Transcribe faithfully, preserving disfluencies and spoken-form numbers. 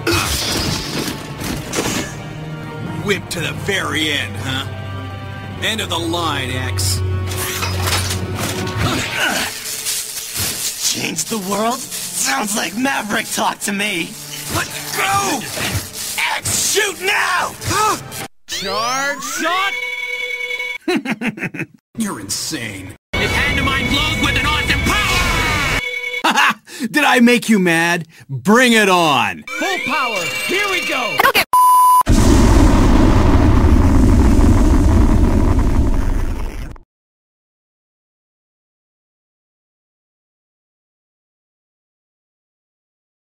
Whip to the very end, huh? End of the line, X. Change the world? Sounds like Maverick talk to me. Let's go! X, shoot now! Charge shot! You're insane. Pandamonium glows with an awesome power! Did I make you mad? Bring it on! Full power! Here we go! I don't get